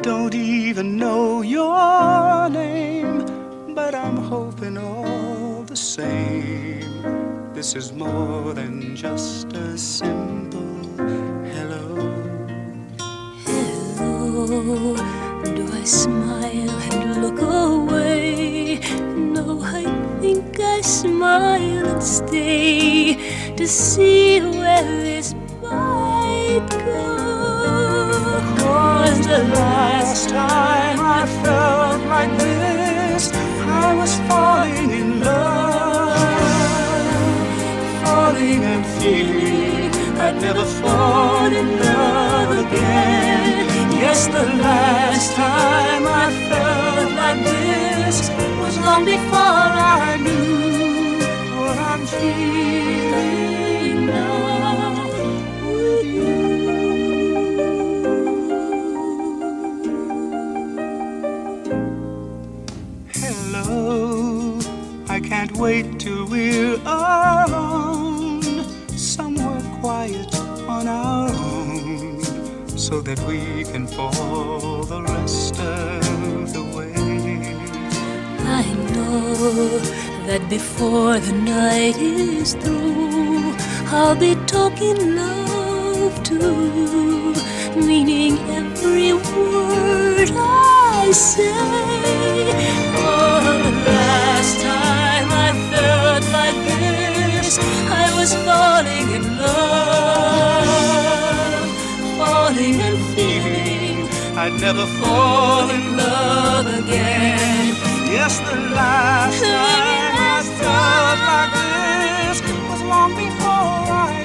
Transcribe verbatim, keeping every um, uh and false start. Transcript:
don't even know your name, but I'm hoping all the same. This is more than just a simple hello. Hello, do I smile and look away? No, I think I smile and stay to see where this might go. 'Cause the last time I felt like this, I was falling in love, falling and feeling I'd never fall in love again. Yes, the last time I felt like this was long before I knew what I'm feeling now with you. Hello, I can't wait till we're alone, somewhere quiet on our own, so that we can fall the rest of the way. I know that before the night is through, I'll be talking love too, meaning every word I say. Oh, the last time I felt like this, I was falling in love, falling and feeling I'd never fall in love again. Yes, the last time I felt like this was long before I